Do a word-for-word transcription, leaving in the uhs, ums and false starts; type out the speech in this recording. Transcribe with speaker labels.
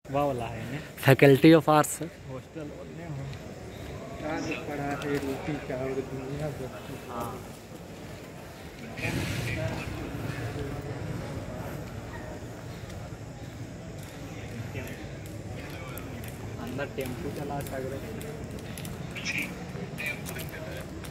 Speaker 1: वाह वाला है ने
Speaker 2: फैकल्टी ऑफ आर्ट्स
Speaker 1: हॉस्टल बोलने हो आज पढ़ा है रोटी का और दुनिया भर की।
Speaker 2: हाँ
Speaker 1: अंदर टेम्पू चला सक रहे